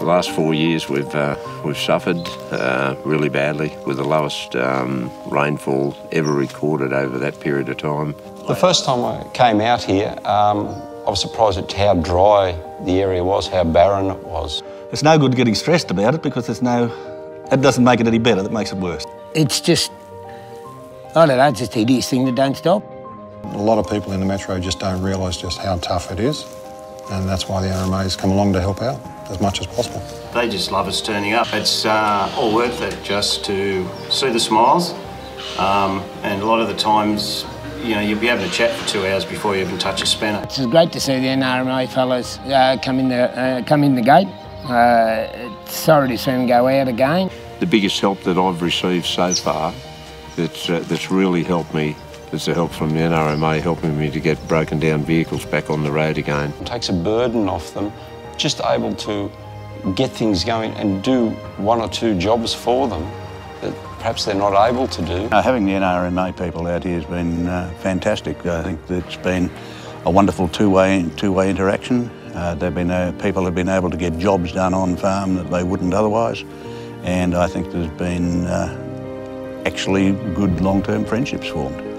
The last 4 years we've suffered really badly with the lowest rainfall ever recorded over that period of time. The first time I came out here, I was surprised at how dry the area was, how barren it was. It's no good getting stressed about it because it doesn't make it any better, that makes it worse. It's just, I don't know, it's just a hideous thing that don't stop. A lot of people in the Metro just don't realise just how tough it is, and that's why the NRMA's come along to help out as much as possible. They just love us turning up. It's all worth it just to see the smiles, and a lot of the times, you know, you'll be having a chat for 2 hours before you even touch a spanner. It's great to see the NRMA fellas come in the gate. It's sorry to see them go out again. The biggest help that I've received so far that's really helped me is the help from the NRMA helping me to get broken down vehicles back on the road again. It takes a burden off them, just able to get things going and do 1 or 2 jobs for them that perhaps they're not able to do. Having the NRMA people out here has been fantastic. I think it's been a wonderful two-way interaction. People have been able to get jobs done on farm that they wouldn't otherwise, and I think there's been actually good long-term friendships formed.